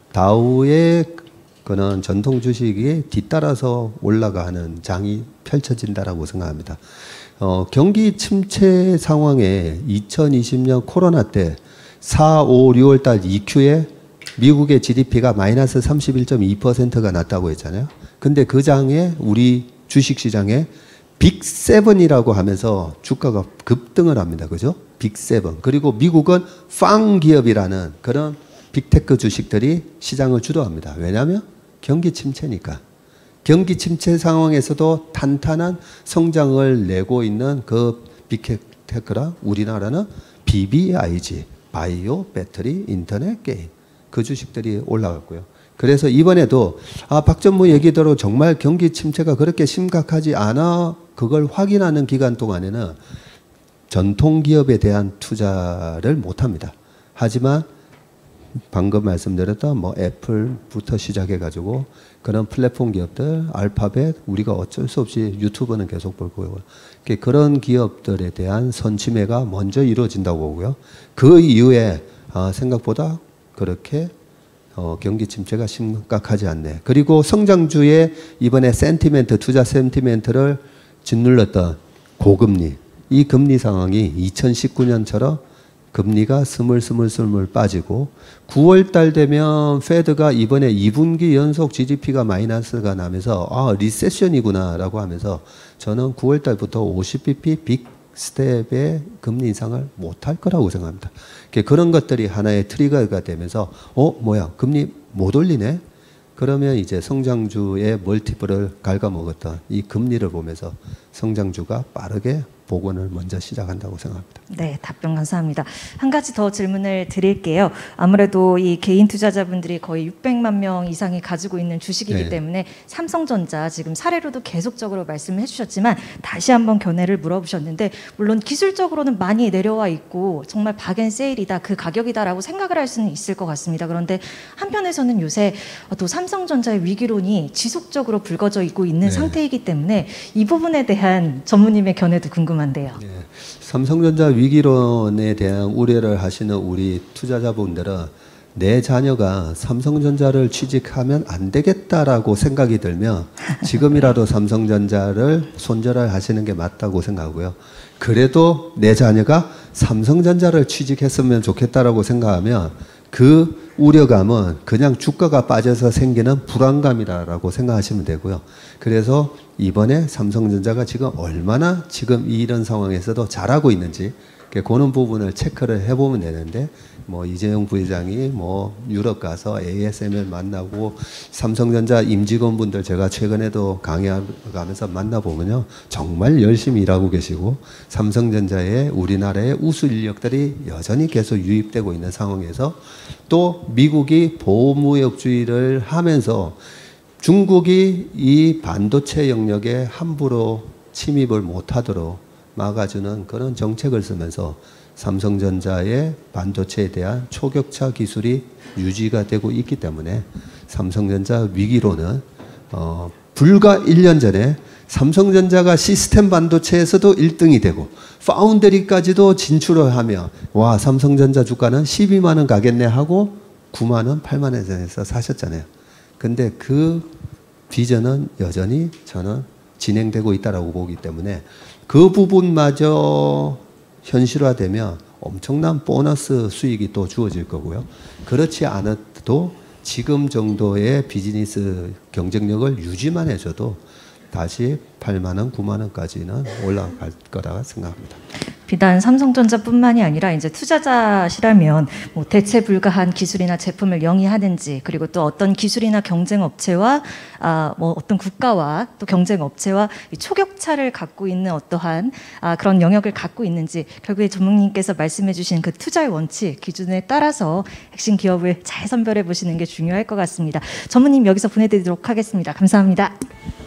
다우의 그는 전통 주식이 뒤따라서 올라가는 장이 펼쳐진다라고 생각합니다. 어, 경기 침체 상황에 이천이십 년 코로나 때 사, 오, 유월 달 이큐에 미국의 지디피가 마이너스 삼십일 점 이 퍼센트가 났다고 했잖아요. 근데 그 장에 우리 주식시장에 빅세븐이라고 하면서 주가가 급등을 합니다. 그죠? 빅세븐. 그리고 미국은 빵 기업이라는 그런 빅테크 주식들이 시장을 주도합니다. 왜냐하면 경기 침체니까. 경기 침체 상황에서도 탄탄한 성장을 내고 있는 그 빅테크라 우리나라는 비비아이지, 바이오, 배터리, 인터넷, 게임 그 주식들이 올라갔고요. 그래서 이번에도 아, 박전무 얘기대로 정말 경기 침체가 그렇게 심각하지 않아 그걸 확인하는 기간 동안에는 전통 기업에 대한 투자를 못합니다. 하지만 방금 말씀드렸던 뭐 애플부터 시작해가지고 그런 플랫폼 기업들, 알파벳, 우리가 어쩔 수 없이 유튜브는 계속 볼 거고요. 그런 기업들에 대한 선침해가 먼저 이루어진다고 보고요. 그 이후에 아, 생각보다 그렇게 어, 경기 침체가 심각하지 않네. 그리고 성장주의 이번에 센티멘트, 투자 센티멘트를 짓눌렀던 고금리, 이 금리 상황이 이천십구 년처럼 금리가 스물스물스물 빠지고 구월 달 되면 페드가 이번에 이 분기 연속 지디피가 마이너스가 나면서 아 리세션이구나 라고 하면서 저는 구월 달부터 오십 비피 빅 스텝의 금리 인상을 못할 거라고 생각합니다. 그런 것들이 하나의 트리거가 되면서 어 뭐야 금리 못 올리네? 그러면 이제 성장주의 멀티플을 갉아먹었던 이 금리를 보면서 성장주가 빠르게 복원을 먼저 시작한다고 생각합니다. 네, 답변 감사합니다. 한 가지 더 질문을 드릴게요. 아무래도 이 개인 투자자분들이 거의 육백만 명 이상이 가지고 있는 주식이기 네. 때문에 삼성전자 지금 사례로도 계속적으로 말씀을 해주셨지만 다시 한번 견해를 물어보셨는데 물론 기술적으로는 많이 내려와 있고 정말 박앤세일이다, 그 가격이다라고 생각을 할 수는 있을 것 같습니다. 그런데 한편에서는 요새 또 삼성전자의 위기론이 지속적으로 불거져 있고 있는 네. 상태이기 때문에 이 부분에 대한 전무님의 견해도 궁금합니다. 네. 삼성전자 위기론에 대한 우려를 하시는 우리 투자자분들은 내 자녀가 삼성전자를 취직하면 안 되겠다라고 생각이 들면 지금이라도 삼성전자를 손절을 하시는 게 맞다고 생각하고요. 그래도 내 자녀가 삼성전자를 취직했으면 좋겠다라고 생각하면 그 우려감은 그냥 주가가 빠져서 생기는 불안감이라고 생각하시면 되고요. 그래서 이번에 삼성전자가 지금 얼마나 지금 이런 상황에서도 잘하고 있는지 그런 부분을 체크를 해보면 되는데 뭐 이재용 부회장이 뭐 유럽 가서 에이에스엠엘 만나고 삼성전자 임직원분들 제가 최근에도 강의하면서 만나보면요 정말 열심히 일하고 계시고 삼성전자의 우리나라의 우수 인력들이 여전히 계속 유입되고 있는 상황에서 또 미국이 보호무역주의를 하면서 중국이 이 반도체 영역에 함부로 침입을 못하도록 막아주는 그런 정책을 쓰면서 삼성전자의 반도체에 대한 초격차 기술이 유지가 되고 있기 때문에 삼성전자 위기로는 어, 불과 일 년 전에 삼성전자가 시스템 반도체에서도 일 등이 되고 파운드리까지도 진출을 하며 와 삼성전자 주가는 십이만 원 가겠네 하고 구만 원, 팔만 원에서 사셨잖아요. 근데 그 비전은 여전히 저는 진행되고 있다고 보기 때문에 그 부분마저 현실화되면 엄청난 보너스 수익이 또 주어질 거고요. 그렇지 않아도 지금 정도의 비즈니스 경쟁력을 유지만 해줘도 다시 팔만 원, 구만 원까지는 올라갈 거라 생각합니다. 비단 삼성전자뿐만이 아니라 이제 투자자시라면 뭐 대체 불가한 기술이나 제품을 영위하는지 그리고 또 어떤 기술이나 경쟁 업체와 아 뭐 어떤 국가와 또 경쟁 업체와 이 초격차를 갖고 있는 어떠한 아 그런 영역을 갖고 있는지 결국에 전무님께서 말씀해주신 그 투자의 원칙 기준에 따라서 핵심 기업을 잘 선별해 보시는 게 중요할 것 같습니다. 전무님 여기서 보내드리도록 하겠습니다. 감사합니다.